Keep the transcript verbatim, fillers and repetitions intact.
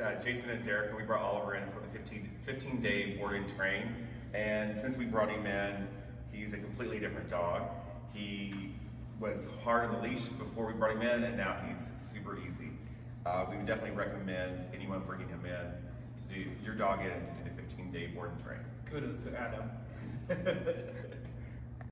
uh, Jason and Derek, and we brought Oliver in for the fifteen day board and train. And since we brought him in, he's a completely different dog. He was hard on the leash before we brought him in, and now he's super easy. Uh, we would definitely recommend anyone bringing him in to do your dog in to do the fifteen day board and train. Kudos to Adam.